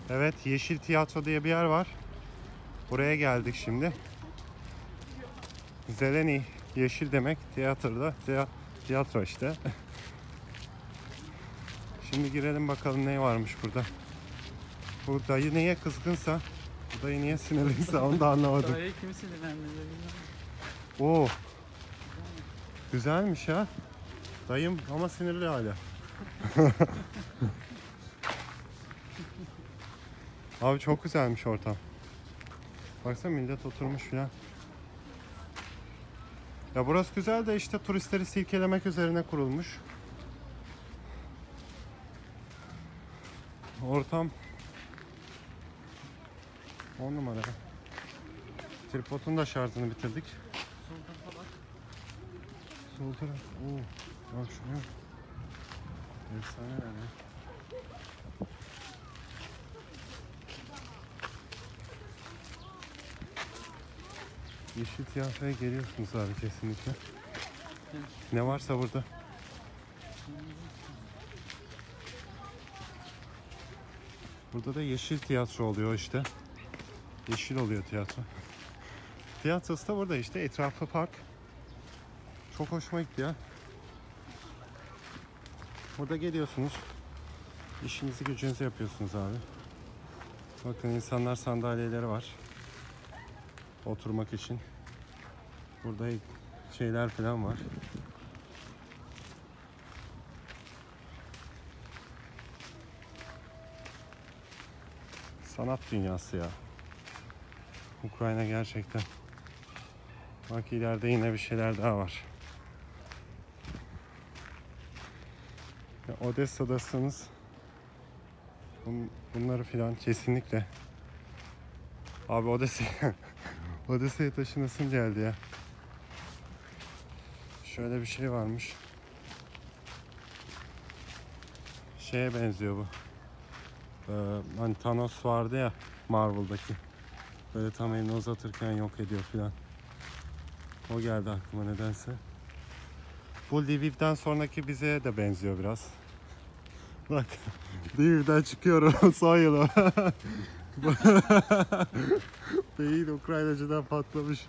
Evet, Yeşil Tiyatro diye bir yer var. Buraya geldik şimdi. Zeleni, yeşil demek, tiyatroda tiyatro işte. Şimdi girelim bakalım ne varmış burada. Bu dayı niye kızgınsa, bu dayı niye sinirliyse onu da anlamadım. Dayı kimi sinirlendirdi? Oo, güzelmiş ha. Dayım ama sinirli hala. Abi çok güzelmiş ortam. Baksana millet oturmuş filan. Ya burası güzel de işte turistleri silkelemek üzerine kurulmuş. Ortam 10 numara. Tripodun da şarjını bitirdik. Sol tarafa bak. Sol taraf. Oo. Bak şuraya. Efsane yani. Yeşil Tiyatro'ya geliyorsunuz abi kesinlikle. Evet. Ne varsa burada. Burada da Yeşil Tiyatro oluyor işte. Yeşil oluyor tiyatro. Tiyatrosu da burada işte. Etrafı park. Çok hoşuma gitti ya. Burada geliyorsunuz. İşinizi gücünüzü yapıyorsunuz abi. Bakın insanlar sandalyeleri var. Oturmak için. Burada şeyler falan var. Sanat dünyası ya. Ukrayna gerçekten. Bak ileride yine bir şeyler daha var. Ya Odessa'dasınız. Bunları filan kesinlikle. Abi Odessa'ya taşınasım geldi ya. Şöyle bir şey varmış. Şeye benziyor bu. Hani Thanos vardı ya Marvel'daki. Böyle tam elini uzatırken yok ediyor filan. O geldi aklıma nedense. Bu Lviv'den sonraki bize de benziyor biraz. Bak Lviv'den çıkıyorum son yılı. Beyin Ukraynacıdan patlamış.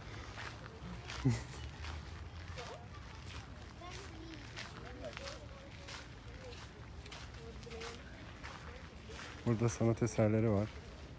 Burada sanat eserleri var.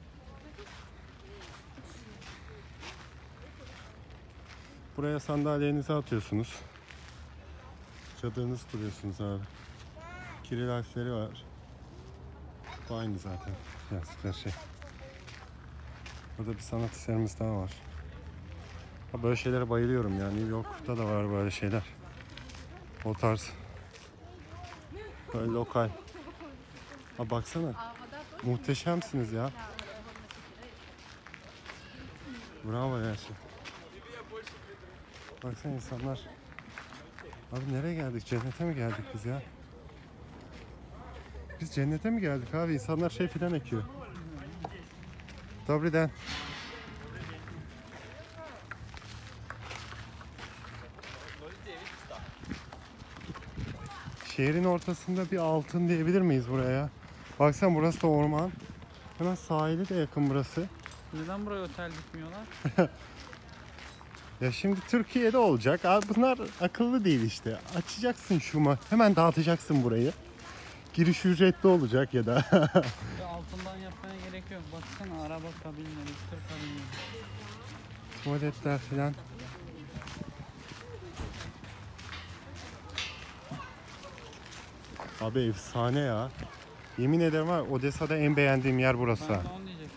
Buraya sandalyenizi atıyorsunuz. Çadırınızı kuruyorsunuz abi. Kiril harfleri var. Bu aynı zaten. Yazdıkları şey. Burada bir sanat eserimiz daha var. Ha, böyle şeylere bayılıyorum yani. New York'ta da var böyle şeyler. O tarz. Böyle lokal. Ha baksana. Muhteşemsiniz ya. Bravo gerçekten. Baksana insanlar. Abi nereye geldik? Cennete mi geldik biz ya? Biz cennete mi geldik abi? İnsanlar şey filan ekiyor. Dobriden. Şehrin ortasında bir altın diyebilir miyiz buraya? Baksana burası da orman. Hemen sahili de yakın burası. Neden buraya otel dikmiyorlar? Ya şimdi Türkiye'de olacak. Abi bunlar akıllı değil işte. Açacaksın hemen dağıtacaksın burayı. Giriş ücretli olacak ya da. Ya altından yapmaya gerek yok. Baksana araba kabinleri, tır kabinleri. Tuvaletler falan. Abi efsane ya. Yemin ederim var Odessa'da en beğendiğim yer burası. Ben de onu diyecektim.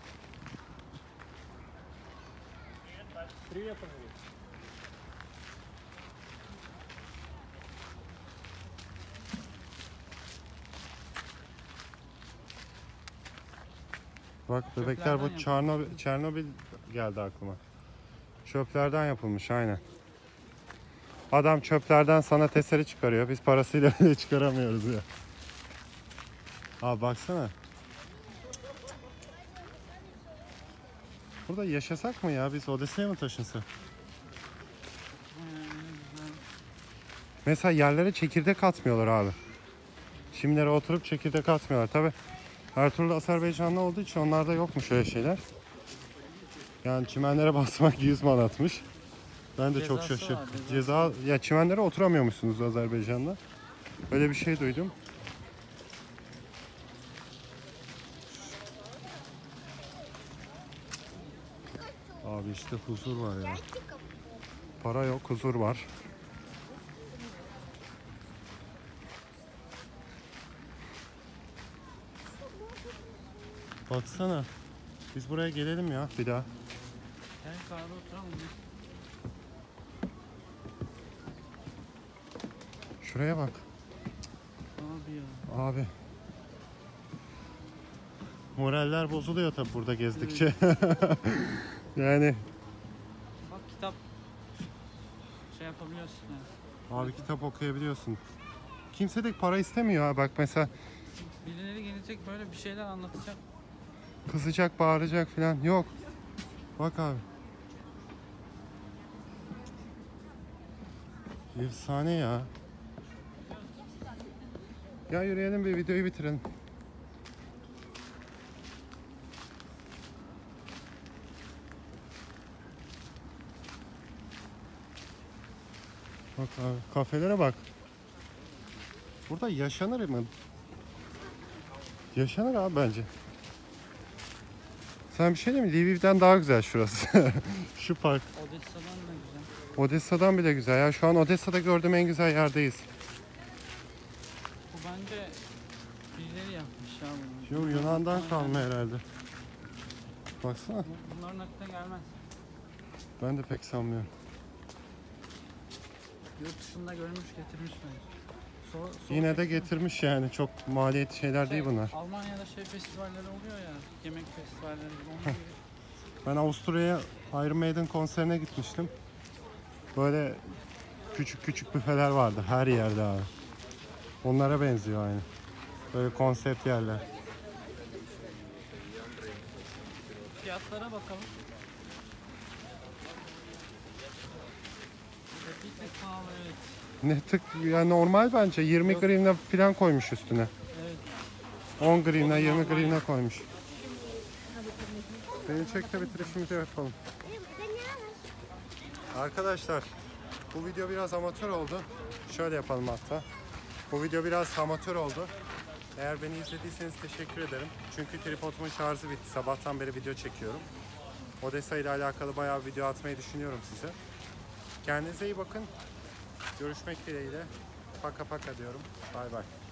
Bak bebekler bu Çernobil geldi aklıma. Çöplerden yapılmış aynen. Adam çöplerden sanat eseri çıkarıyor. Biz parasıyla bile çıkaramıyoruz ya. Abi baksana. Burada yaşasak mı ya? Biz Odessa'ya mı taşınsak? Mesela yerlere çekirdek atmıyorlar abi. Şimdilere oturup çekirdek atmıyorlar. Tabi Her türlü Azerbaycanlı olduğu için onlarda yokmuş öyle şeyler. Yani çimenlere basmak 100 manatmış. Ben de çok Cezası şaşırdım. var, cezası. Ceza, ya çimenlere oturamıyormuşsunuz Azerbaycan'da. Öyle bir şey duydum. Abi işte huzur var ya. Para yok, huzur var. Baksana. Biz buraya gelelim ya bir daha. Gel kahve oturalım. Ya. Şuraya bak. Abi ya. Abi. Moraller bozuluyor tabi burada gezdikçe. Yani. Bak kitap şey yapabiliyorsun ya. Abi kitap okuyabiliyorsun. Kimse de para istemiyor ha. Bak mesela Birileri gelecek böyle bir şeyler anlatacak. kızacak, bağıracak falan. Yok. Bak abi. Efsane ya. Ya yürüyelim bir videoyu bitirelim. Bak abi kafelere bak. Burada yaşanır mı? Yaşanır abi bence. Sen bir şey diyeyim mi? Lviv'den daha güzel şurası. Şu park. Odessa'dan da güzel. Odessa'dan bile güzel. Ya şu an Odessa'da gördüğüm en güzel yerdeyiz. Bu bence birileri yapmış ya bunu. Yo, Yunan'dan kalma herhalde. Baksana. Bunların aklına gelmez. Ben de pek sanmıyorum. Yurt dışında görmüş getirmiş bence. Yine de getirmiş yani. Çok maliyetli şeyler değil bunlar. Almanya'da şey festivalleri oluyor ya. Yemek festivalleri. Onun gibi. Ben Avusturya'ya Iron Maiden konserine gitmiştim. Böyle küçük küçük büfeler vardı her yerde abi. Onlara benziyor aynı. Böyle konsept yerler. Fiyatlara bakalım. Bir tık pahalı, evet. Ne tık ya, normal bence 20 Yok. grivna falan koymuş üstüne. Evet. 10 grivna O 20 normal. grivna koymuş. Beni çek de bitirişimizi yapalım. Arkadaşlar bu video biraz amatör oldu. Şöyle yapalım hatta. Bu video biraz amatör oldu. Eğer beni izlediyseniz teşekkür ederim. Çünkü tripodumun şarjı bitti. Sabahtan beri video çekiyorum. Odessa ile alakalı bayağı video atmayı düşünüyorum size. Kendinize iyi bakın. Görüşmek dileğiyle. Paka paka diyorum. Bay bay.